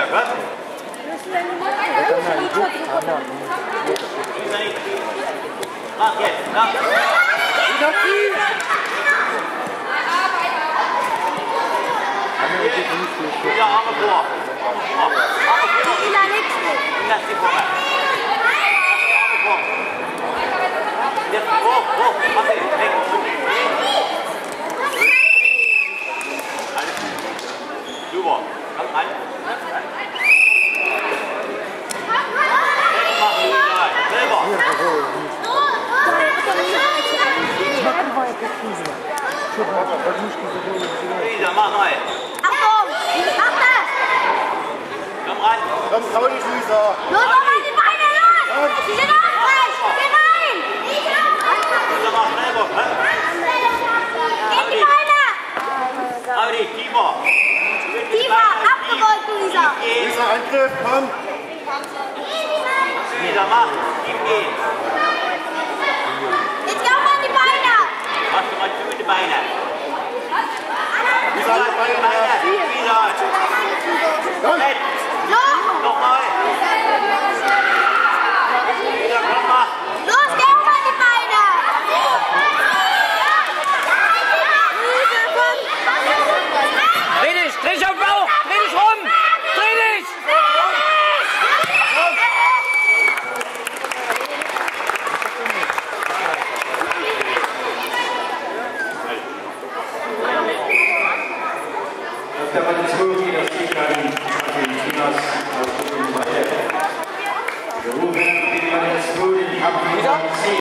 was? Mach jetzt, mach. Wieder Arme vor. Lass die vor. Arme vor. Jetzt hoch, hoch. Mach den. Weg. Alles gut. Super. Komm rein. Jetzt machen wir mal. Selber. Lisa, mach neu. Achtung! Mach das! Komm rein. Komm, trau dich, Lisa. Los, mach mal die Beine, los! Sie sind aufrecht! Geh rein! Lisa, mach selber. In die Beine! Audi, tiefer. Tiefer, abgebeugt, Luisa! Lisa, Angriff, komm. Lisa, mach. Tief gehen. Jetzt geh auch mal in die Beine! Mach du mal schön die Beine. Lisa, die Beine. Lisa. Komm. Jetzt.